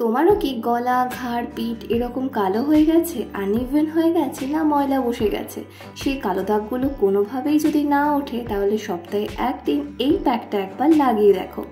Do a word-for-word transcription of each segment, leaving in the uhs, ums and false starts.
তোমারও কি গলা ঘাড় পিঠ এরকম কালো হয়ে গেছে, আনইভেন হয়ে গেছে, না ময়লা বসে গেছে? সেই কালো দাগগুলো কোনোভাবেই যদি না ওঠে তাহলে সপ্তাহে একদিন এই প্যাকটা একবার লাগিয়ে দেখো।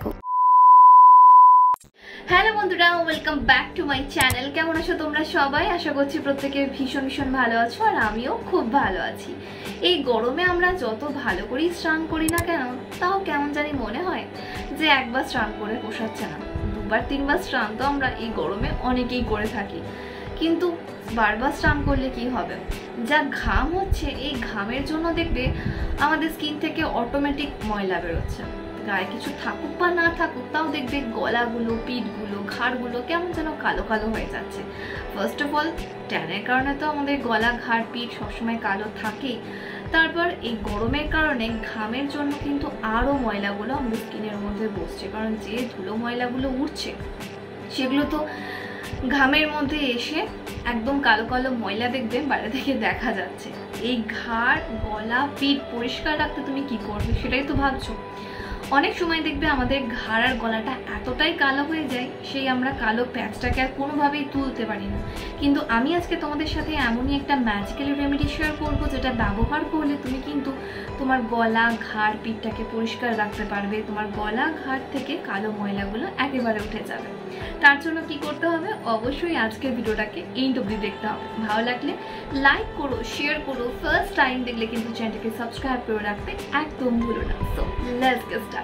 হ্যালো বন্ধুরা, welcome back to my channel. কেমন আছো তোমরা সবাই? আশা করছি প্রত্যেকে ভীষণ ভীষণ ভালো আছো, আর আমিও খুব ভালো আছি। এই গরমে আমরা যত ভালো করেই স্নান করি না কেন, তাও কেমন জানি মনে হয় যে একবার স্নান করে পোষাচ্ছে না। দুবার তিনবার স্নান তো আমরা এই গরমে অনেকেই করে থাকি, কিন্তু বারবার স্নান করলে কি হবে? যা ঘাম হচ্ছে, এই ঘামের জন্য দেখবে আমাদের স্কিন থেকে অটোমেটিক ময়লা বেরোচ্ছে। গায়ে কিছু থাকুক বা না থাকুক, তাও দেখবে গলাগুলো, পিঠগুলো, ঘাড়গুলো কেমন যেন কালো কালো হয়ে যাচ্ছে। ফার্স্ট অফ অল ট্যানের কারণে তো আমাদের গলা, ঘাড়, পিঠ সবসময় কালো থাকেই। তারপর এই গরমের কারণে ঘামের জন্য কিন্তু আরও ময়লাগুলো আমাদের স্কিনের মধ্যে বসছে, কারণ যে ধুলো ময়লাগুলো উঠছে সেগুলো তো ঘামের মধ্যে এসে একদম কালো কালো ময়লা দেখবে বাইরে থেকে দেখা যাচ্ছে। এই ঘাড়, গলা, পিঠ পরিষ্কার রাখতে তুমি কি করবে সেটাই তো ভাবছো। অনেক সময় দেখবে আমাদের ঘাড় আর গলাটা এতটাই কালো হয়ে যায়, সেই আমরা কালো প্যাচটাকে আর কোনোভাবেই তুলতে পারি না। কিন্তু আমি আজকে তোমাদের সাথে এমনই একটা ম্যাজিক্যাল রেমেডি শেয়ার করবো, যেটা ব্যবহার করলে তুমি কিন্তু তোমার গলা, ঘাড়, পিঠটাকে পরিষ্কার রাখতে পারবে। তোমার গলা, ঘাড় থেকে কালো ময়লাগুলো একেবারে উঠে যাবে। তার জন্য কি করতে হবে? অবশ্যই আজকের ভিডিওটাকে এন্ড অবধি দেখতে হবে। ভালো লাগলে লাইক করো, শেয়ার করো। ফার্স্ট টাইম দেখলে কিন্তু চ্যানেলটাকে সাবস্ক্রাইব করে রাখতে একদম ভুলো না। So let's get started.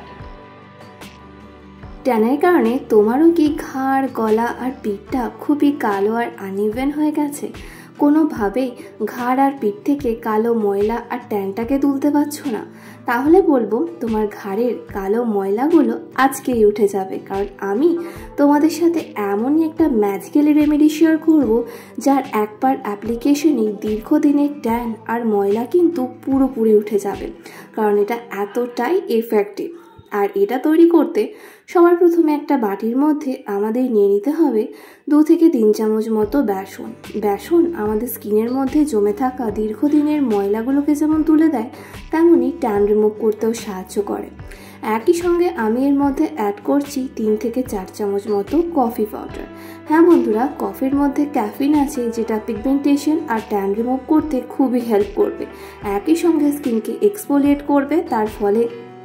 ট্যানের কারণে তোমারও কি ঘাড়, গলা আর পিঠটা খুবই কালো আর আনইভেন হয়ে গেছে? কোনোভাবেই ঘাড় আর পিঠ থেকে কালো ময়লা আর ট্যানটাকে তুলতে পারছো না? তাহলে বলবো তোমার ঘাড়ের কালো ময়লাগুলো আজকেই উঠে যাবে, কারণ আমি তোমাদের সাথে এমনই একটা ম্যাজিক্যাল রেমেডি শেয়ার করব, যার একবার অ্যাপ্লিকেশনই দীর্ঘদিনের ট্যান আর ময়লা কিন্তু পুরোপুরি উঠে যাবে, কারণ এটা এতটাই এফেক্টিভ। আর এটা তৈরি করতে সবার প্রথমে একটা বাটির মধ্যে আমাদের নিয়ে নিতে হবে দু থেকে তিন চামচ মতো বেসন। বেসন আমাদের স্কিনের মধ্যে জমে থাকা দীর্ঘদিনের ময়লাগুলোকে যেমন তুলে দেয়, তেমনই ট্যান রিমুভ করতেও সাহায্য করে। একই সঙ্গে আমি এর মধ্যে অ্যাড করছি তিন থেকে চার চামচ মতো কফি পাউডার। হ্যাঁ বন্ধুরা, কফির মধ্যে ক্যাফিন আছে, যেটা পিগমেন্টেশন আর ট্যান রিমুভ করতে খুবই হেল্প করবে। একই সঙ্গে স্কিনকে এক্সফোলিয়েট করবে, তার ফলে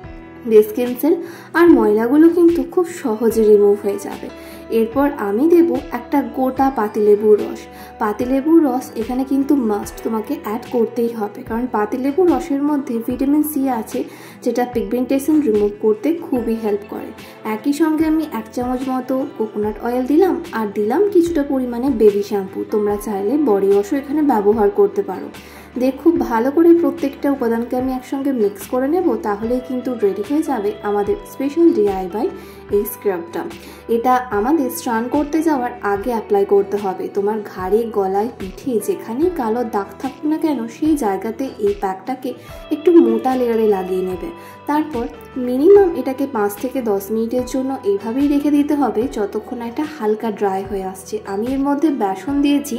স্কিন সেল আর ময়লাগুলো কিন্তু খুব সহজে রিমুভ হয়ে যাবে। এরপর আমি দেব একটা গোটা পাতিলেবুর রস। পাতিলেবুর রস এখানে কিন্তু মাস্ট, তোমাকে অ্যাড করতেই হবে, কারণ পাতিলেবুর রসের মধ্যে ভিটামিন সি আছে, যেটা পিগমেন্টেশন রিমুভ করতে খুবই হেল্প করে। একই সঙ্গে আমি এক চামচ মতো কোকোনাট অয়েল দিলাম, আর দিলাম কিছুটা পরিমাণে বেবি শ্যাম্পু। তোমরা চাইলে বডি ওয়াশও এখানে ব্যবহার করতে পারো। দিয়ে খুব ভালো করে প্রত্যেকটা উপাদানকে আমি একসঙ্গে মিক্স করে নেব, তাহলেই কিন্তু রেডি হয়ে যাবে আমাদের স্পেশাল ডিআইওয়াই এই স্ক্রাবটা। এটা আমাদের স্নান করতে যাওয়ার আগে অ্যাপ্লাই করতে হবে। তোমার ঘাড়ে, গলায়, পিঠে যেখানেই কালো দাগ থাকুক না কেন, সেই জায়গাতে এই প্যাকটাকে একটু মোটা লেয়ারে লাগিয়ে নেবে। তারপর মিনিমাম এটাকে পাঁচ থেকে দশ মিনিটের জন্য এইভাবেই রেখে দিতে হবে, যতক্ষণ এটা হালকা ড্রাই হয়ে আসছে। আমি এর মধ্যে বেসন দিয়েছি।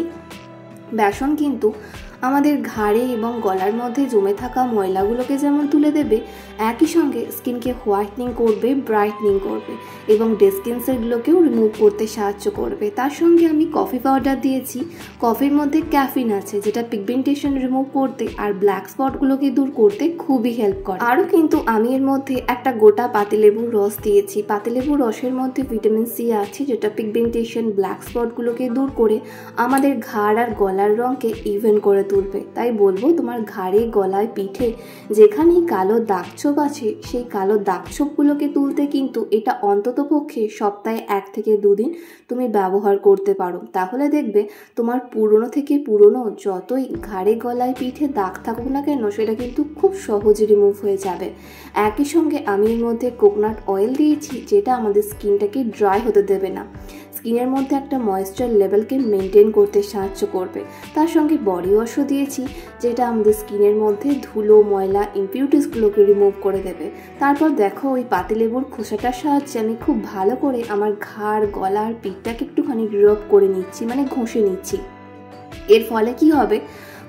বেসন কিন্তু আমাদের ঘাড়ে এবং গলার মধ্যে জমে থাকা ময়লাগুলোকে যেমন তুলে দেবে, একই সঙ্গে স্কিনকে হোয়াইটনিং করবে, ব্রাইটনিং করবে এবং ডেড স্কিন সেলগুলোকেও রিমুভ করতে সাহায্য করবে। তার সঙ্গে আমি কফি পাউডার দিয়েছি। কফির মধ্যে ক্যাফিন আছে, যেটা পিগমেন্টেশন রিমুভ করতে আর ব্ল্যাক স্পটগুলোকে দূর করতে খুবই হেল্প করে। আরও কিন্তু আমি এর মধ্যে একটা গোটা পাতিলেবুর রস দিয়েছি। পাতিলেবুর রসের মধ্যে ভিটামিন সি আছে, যেটা পিগমেন্টেশন, ব্ল্যাক স্পটগুলোকে দূর করে আমাদের ঘাড় আর গলার রঙকে ইভেন করে তুলবে। তাই বলবো তোমার ঘাড়ে, গলায়, পিঠে যেখানেই কালো দাগছোপ আছে, সেই কালো দাগছোপগুলোকে তুলতে কিন্তু এটা অন্তত পক্ষে সপ্তাহে এক থেকে দুদিন তুমি ব্যবহার করতে পারো। তাহলে দেখবে তোমার পুরনো থেকে পুরনো যতই ঘাড়ে, গলায়, পিঠে দাগ থাকুক না কেন, সেটা কিন্তু খুব সহজে রিমুভ হয়ে যাবে। একই সঙ্গে আমি এর মধ্যে কোকোনাট অয়েল দিয়েছি, যেটা আমাদের স্কিনটাকে ড্রাই হতে দেবে না, স্কিনের মধ্যে একটা ময়েশ্চার লেভেলকে মেনটেন করতে সাহায্য করবে। তার সঙ্গে বডি ওয়াশও দিয়েছি, যেটা আমাদের স্কিনের মধ্যে ধুলো, ময়লা, ইমপিউরিটিসগুলোকে রিমুভ করে দেবে। তারপর দেখো, ওই পাতিলেবুর খোসাটার সাহায্যে আমি খুব ভালো করে আমার ঘাড়, গলা আর পিঠটাকে একটুখানি রব করে নিচ্ছি, মানে ঘষে নিচ্ছি। এর ফলে কি হবে,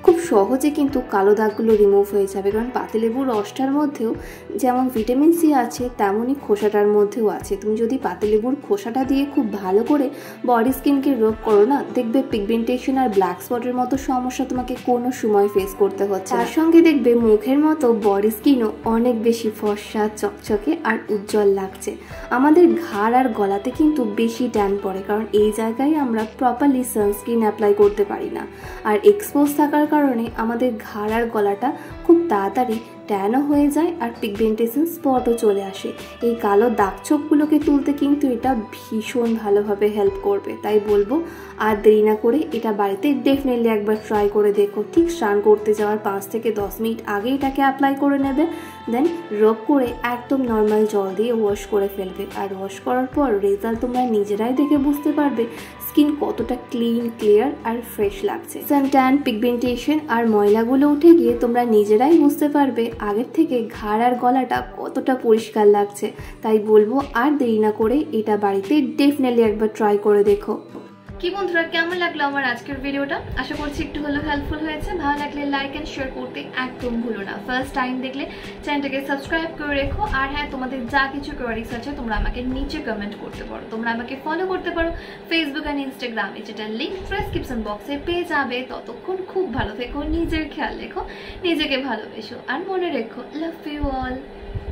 খুব সহজে কিন্তু কালো দাগগুলো রিমুভ হয়ে যাবে। কারণ পাতিলেবুর রসটার মধ্যেও যেমন ভিটামিন সি আছে তেমনই খোসাটার মধ্যেও আছে। তুমি যদি পাতিলেবুর খোসাটা দিয়ে খুব ভালো করে বডি স্কিনকে রোগ করো না, দেখবে পিগমেন্টেশন আর ব্ল্যাক স্পটের মতো সমস্যা তোমাকে কোনো সময় ফেস করতে হচ্ছে। তার সঙ্গে দেখবে মুখের মতো বডি স্কিনও অনেক বেশি ফর্সা, চকচকে আর উজ্জ্বল লাগছে। আমাদের ঘাড় আর গলাতে কিন্তু বেশি ট্যান পড়ে, কারণ এই জায়গায় আমরা প্রপারলি সানস্ক্রিন অ্যাপ্লাই করতে পারি না। আর এক্সপোজ থাকার কারণে আমাদের ঘাড় আর গলাটা খুব তাড়াতাড়ি ট্যানও হয়ে যায় আর পিগমেন্টেশন স্পটও চলে আসে। এই কালো দাগ ছোপগুলোকে তুলতে কিন্তু এটা ভীষণ ভালোভাবে হেল্প করবে। তাই বলবো আর দেরি না করে এটা বাড়িতে ডেফিনেটলি একবার ট্রাই করে দেখো। ঠিক স্নান করতে যাওয়ার পাঁচ থেকে দশ মিনিট আগে এটাকে অ্যাপ্লাই করে নেবে, দেন রব করে একদম নর্মাল জল দিয়ে ওয়াশ করে ফেলবে। আর ওয়াশ করার পর রেজাল্ট তোমরা নিজেরাই দেখে বুঝতে পারবে স্কিন কতটা ক্লিন, ক্লিয়ার আর ফ্রেশ লাগছে। সানট্যান, পিগমেন্টেশন আর ময়লাগুলো উঠে গিয়ে তোমরা নিজেরাই বুঝতে পারবে আগের থেকে ঘাড় আর গলাটা কতটা পরিষ্কার লাগছে। তাই বলবো আর দেরি না করে এটা বাড়িতে ডেফিনেটলি একবার ট্রাই করে দেখো। কি বন্ধুরা, কেমন লাগলো আমার আজকের ভিডিওটা? আশা করছি একটু হলেও হেল্পফুল হয়েছে। ভালো লাগলে লাইক অ্যান্ড শেয়ার করতে একদম ভুলো না। ফার্স্ট টাইম দেখলে চ্যানেলটাকে সাবস্ক্রাইব করে রেখো। আর হ্যাঁ, তোমাদের যা কিছু কোয়ারিজ আছে তোমরা আমাকে নিচে কমেন্ট করতে পারো। তোমরা আমাকে ফলো করতে পারো ফেসবুক অ্যান্ড ইনস্টাগ্রামে, যেটা লিঙ্ক ডেসক্রিপশন বক্সে পেয়ে যাবে। ততক্ষণ খুব ভালো থেকো, নিজের খেয়াল রেখো, নিজেকে ভালোবেসো আর মনে রেখো, লাভ ইউ অল।